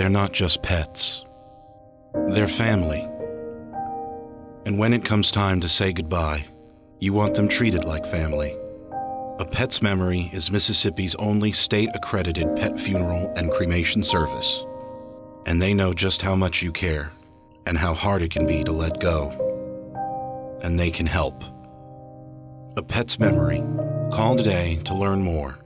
they're not just pets. They're family. And when it comes time to say goodbye, you want them treated like family. A PetsMemory is Mississippi's only state-accredited pet funeral and cremation service. And they know just how much you care and how hard it can be to let go. And they can help. A PetsMemory. Call today to learn more.